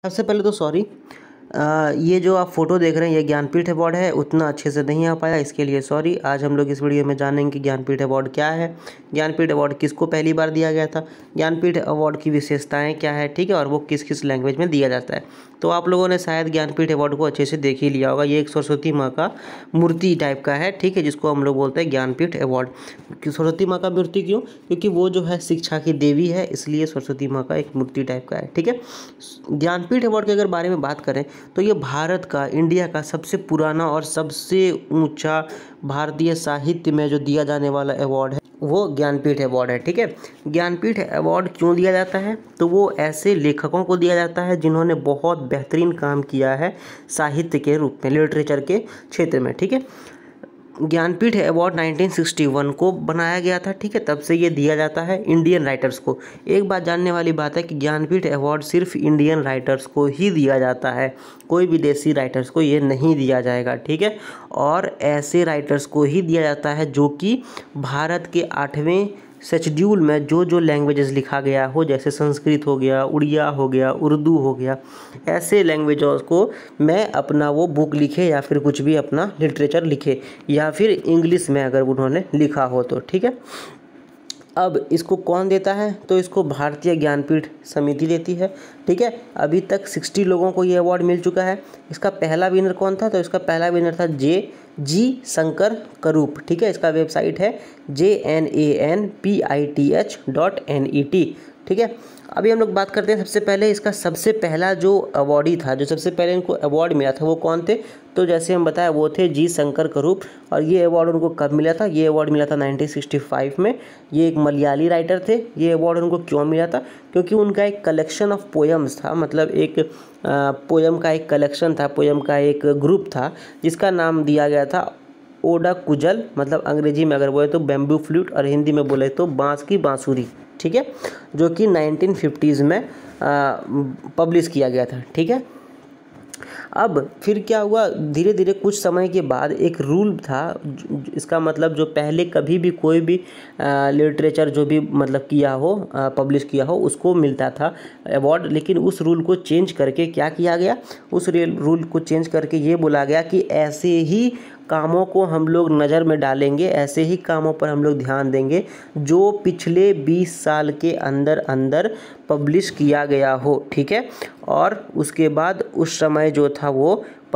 सबसे पहले तो सॉरी, ये जो आप फोटो देख रहे हैं ये ज्ञानपीठ अवार्ड है, उतना अच्छे से नहीं आ पाया, इसके लिए सॉरी। आज हम लोग इस वीडियो में जानेंगे कि ज्ञानपीठ अवार्ड क्या है, ज्ञानपीठ अवार्ड किसको पहली बार दिया गया था, ज्ञानपीठ अवार्ड की विशेषताएं क्या है, ठीक है, और वो किस किस लैंग्वेज में दिया जाता है। तो आप लोगों ने शायद ज्ञानपीठ अवार्ड को अच्छे से देख ही लिया होगा। ये एक सरस्वती माँ का मूर्ति टाइप का है, ठीक है, जिसको हम लोग बोलते हैं ज्ञानपीठ अवार्ड। सरस्वती माँ का मूर्ति क्यों? क्योंकि वो जो है शिक्षा की देवी है, इसलिए सरस्वती माँ का एक मूर्ति टाइप का है, ठीक है। ज्ञानपीठ अवार्ड के अगर बारे में बात करें तो ये भारत का, इंडिया का सबसे पुराना और सबसे ऊंचा भारतीय साहित्य में जो दिया जाने वाला अवार्ड है वो ज्ञानपीठ अवार्ड है, ठीक है। ज्ञानपीठ अवार्ड क्यों दिया जाता है? तो वो ऐसे लेखकों को दिया जाता है जिन्होंने बहुत बेहतरीन काम किया है साहित्य के रूप में, लिटरेचर के क्षेत्र में, ठीक है। ज्ञानपीठ अवार्ड 1961 को बनाया गया था, ठीक है, तब से ये दिया जाता है इंडियन राइटर्स को। एक बात जानने वाली बात है कि ज्ञानपीठ अवार्ड सिर्फ इंडियन राइटर्स को ही दिया जाता है, कोई विदेशी राइटर्स को ये नहीं दिया जाएगा, ठीक है। और ऐसे राइटर्स को ही दिया जाता है जो कि भारत के 8वें शेड्यूल में जो जो लैंग्वेजेस लिखा गया हो, जैसे संस्कृत हो गया, उड़िया हो गया, उर्दू हो गया, ऐसे लैंग्वेजों को मैं अपना वो बुक लिखे या फिर कुछ भी अपना लिटरेचर लिखे, या फिर इंग्लिश में अगर उन्होंने लिखा हो तो, ठीक है। अब इसको कौन देता है? तो इसको भारतीय ज्ञानपीठ समिति देती है, ठीक है। अभी तक 60 लोगों को ये अवार्ड मिल चुका है। इसका पहला विनर कौन था? तो इसका पहला विनर था जी शंकर करूप, ठीक है। इसका वेबसाइट है JNANPITH.NET, ठीक है। अभी हम लोग बात करते हैं सबसे पहले इसका सबसे पहला जो अवार्डी था, जो सबसे पहले इनको अवार्ड मिला था वो कौन थे? तो जैसे हम बताया वो थे जी शंकर करूप। और ये अवार्ड उनको कब मिला था? ये अवार्ड मिला था 1965 में। ये एक मलयाली राइटर थे। ये अवार्ड उनको क्यों मिला था? क्योंकि उनका एक कलेक्शन ऑफ पोएम्स था, मतलब एक पोएम का एक कलेक्शन था, पोएम का एक ग्रुप था जिसका नाम दिया गया था ओडा कुजल, मतलब अंग्रेजी में अगर बोले तो बैम्बू फ्लूट और हिंदी में बोले तो बांस की बांसुरी, ठीक है, जो कि 1950s में पब्लिश किया गया था, ठीक है। अब फिर क्या हुआ, धीरे धीरे कुछ समय के बाद एक रूल था, इसका मतलब जो पहले कभी भी कोई भी लिटरेचर जो भी मतलब किया हो, पब्लिश किया हो, उसको मिलता था अवार्ड। लेकिन उस रूल को चेंज करके क्या किया गया? उस रूल को चेंज करके ये बोला गया कि ऐसे ही कामों को हम लोग नज़र में डालेंगे, ऐसे ही कामों पर हम लोग ध्यान देंगे जो पिछले 20 साल के अंदर अंदर पब्लिश किया गया हो, ठीक है। और उसके बाद उस समय जो था वो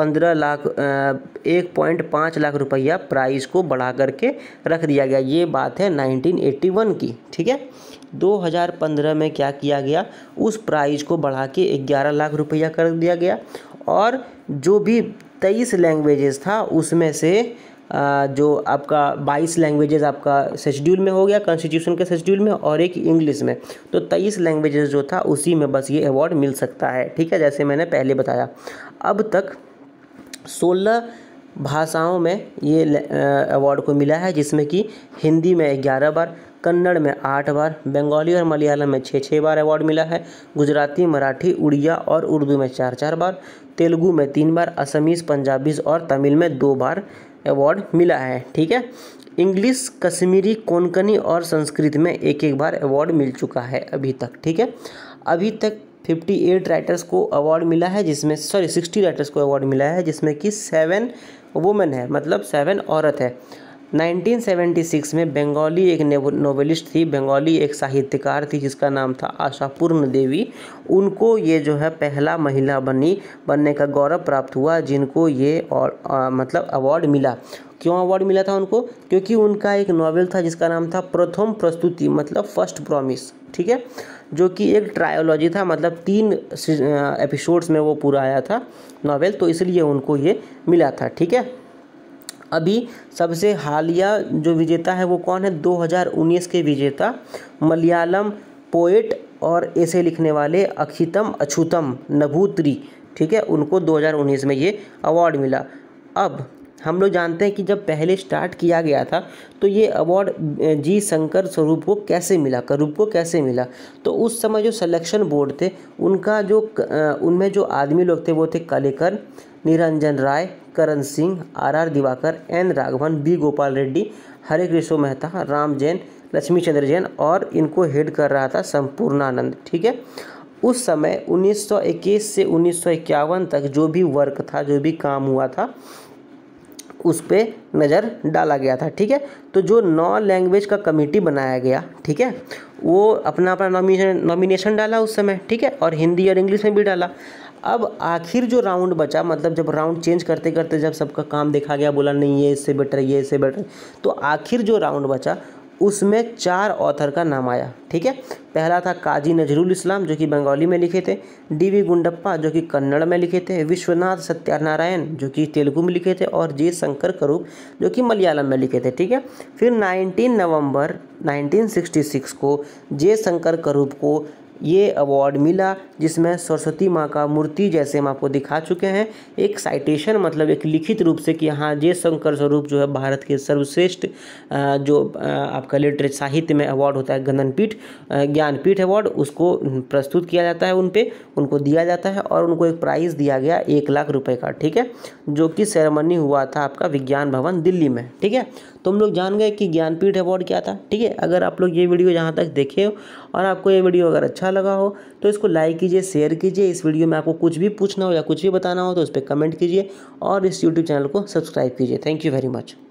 1.5 लाख रुपया प्राइज़ को बढ़ा करके रख दिया गया। ये बात है 1981 की, ठीक है। 2015 में क्या किया गया? उस प्राइज़ को बढ़ा के 11 लाख रुपया कर दिया गया। और जो भी 23 लैंग्वेजेस था उसमें से जो आपका 22 लैंग्वेजेस आपका शेड्यूल में हो गया, कॉन्स्टिट्यूशन के शेड्यूल में, और एक इंग्लिश में, तो 23 लैंग्वेजेस जो था उसी में बस ये अवार्ड मिल सकता है, ठीक है, जैसे मैंने पहले बताया। अब तक 16 भाषाओं में ये अवार्ड को मिला है, जिसमें कि हिंदी में 11 बार, कन्नड़ में 8 बार, बंगाली और मलयालम में 6 बार अवार्ड मिला है, गुजराती, मराठी, उड़िया और उर्दू में 4 बार, तेलुगु में 3 बार, असमीज़, पंजाबीज़ और तमिल में 2 बार अवार्ड मिला है, ठीक है। इंग्लिश, कश्मीरी, कोंकणी और संस्कृत में 1 बार अवार्ड मिल चुका है अभी तक, ठीक है। अभी तक 58 राइटर्स को अवार्ड मिला है, जिसमें 60 राइटर्स को अवार्ड मिला है, जिसमें कि 7 वुमेन है, मतलब 7 औरत है। 1976 में बंगाली एक नोवेलिस्ट थी, बंगाली एक साहित्यकार थी जिसका नाम था आशापूर्ण देवी। उनको ये जो है पहला महिला बनने का गौरव प्राप्त हुआ, जिनको ये और मतलब अवार्ड मिला। क्यों अवार्ड मिला था उनको? क्योंकि उनका एक नॉवेल था जिसका नाम था प्रथम प्रस्तुति, मतलब फर्स्ट प्रॉमिस, ठीक है, जो कि एक ट्रायोलॉजी था, मतलब 3 एपिसोड्स में वो पूरा आया था नॉवेल, तो इसलिए उनको ये मिला था, ठीक है। अभी सबसे हालिया जो विजेता है वो कौन है? 2019 के विजेता मलयालम पोएट और ऐसे लिखने वाले अक्षितम अछूतम नभूत्री, ठीक है, उनको 2019 में ये अवार्ड मिला। अब हम लोग जानते हैं कि जब पहले स्टार्ट किया गया था तो ये अवार्ड जी शंकर स्वरूप को कैसे मिला, करूप को कैसे मिला? तो उस समय जो सिलेक्शन बोर्ड थे उनका जो उनमें जो आदमी लोग थे वो थे Kalelkar, Niranjan Ray, Karan Singh, R Diwakar, N Raghavan, B Gopal Reddy, Hare Krishna Mehta, Ram Jain, Lakshmi Chandra Jain, और इनको हेड कर रहा था संपूर्णानंद, ठीक है। उस समय 1921 से 1951 तक जो भी वर्क था, जो भी काम हुआ था, उस पर नज़र डाला गया था। ठीक है, तो जो 9 लैंग्वेज का कमेटी बनाया गया, ठीक है, वो अपना अपना नॉमिनेशन डाला उस समय। ठीक है, और हिंदी और इंग्लिश में भी डाला। अब आखिर जो राउंड बचा, मतलब जब राउंड चेंज करते करते जब सबका काम देखा गया, बोला नहीं ये इससे बेटर, ये इससे बेटर, तो आखिर जो राउंड बचा उसमें 4 ऑथर का नाम आया। ठीक है, पहला था काजी नजरुल इस्लाम जो कि बंगाली में लिखे थे, डी.वी. गुंडप्पा जो कि कन्नड़ में लिखे थे, विश्वनाथ सत्यानारायण जो कि तेलुगु में लिखे थे, और जे शंकर करूप जो कि मलयालम में लिखे थे। ठीक है, फिर 19 नवंबर 1966 को जे शंकर करूप को ये अवार्ड मिला, जिसमें सरस्वती माँ का मूर्ति, जैसे हम आपको दिखा चुके हैं, एक साइटेशन, मतलब एक लिखित रूप से कि हाँ जे शंकर स्वरूप जो है भारत के सर्वश्रेष्ठ जो आपका लिटरेचर साहित्य में अवार्ड होता है, ज्ञानपीठ अवार्ड, उसको प्रस्तुत किया जाता है, उनको दिया जाता है, और उनको एक प्राइज़ दिया गया 1 लाख रुपए का। ठीक है, जो कि सेरेमनी हुआ था आपका विज्ञान भवन दिल्ली में। ठीक है, तो हम लोग जान गए कि ज्ञानपीठ अवार्ड क्या था। ठीक है, अगर आप लोग ये वीडियो यहाँ तक देखे हो और आपको ये वीडियो अगर अच्छा लगा हो तो इसको लाइक कीजिए, शेयर कीजिए। इस वीडियो में आपको कुछ भी पूछना हो या कुछ भी बताना हो तो उस पर कमेंट कीजिए, और इस यूट्यूब चैनल को सब्सक्राइब कीजिए। Thank you very much.